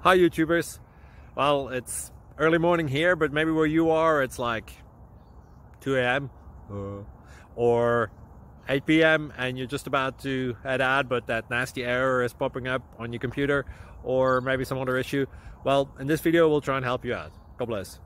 Hi YouTubers. Well, it's early morning here, but maybe where you are it's like 2 a.m. or 8 p.m. and you're just about to head out, but that nasty error is popping up on your computer, or maybe some other issue. Well, in this video we'll try and help you out. God bless.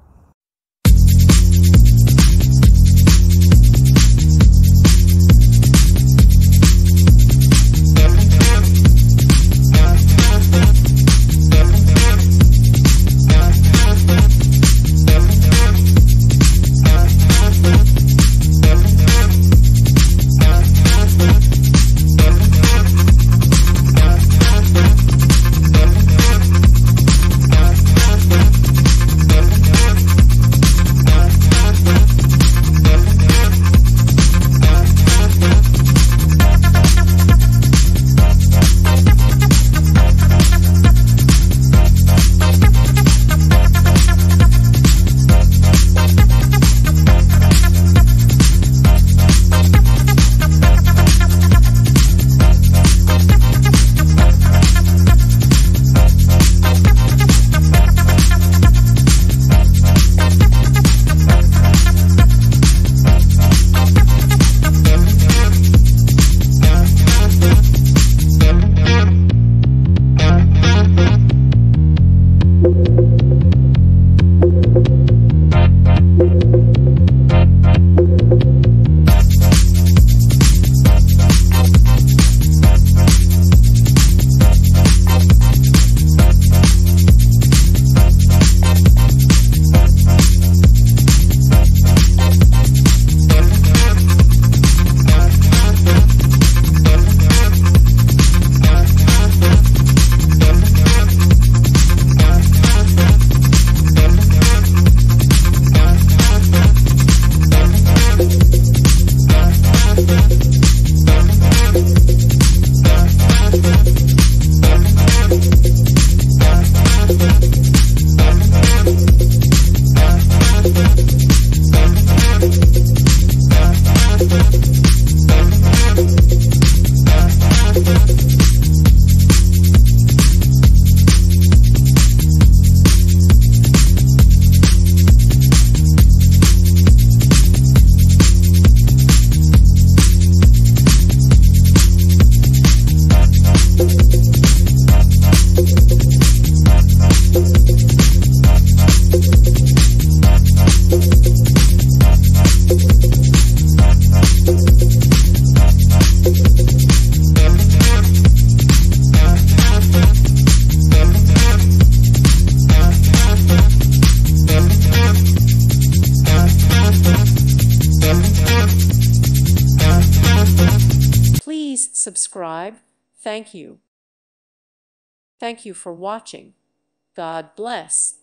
Please subscribe. Thank you. Thank you for watching. God bless.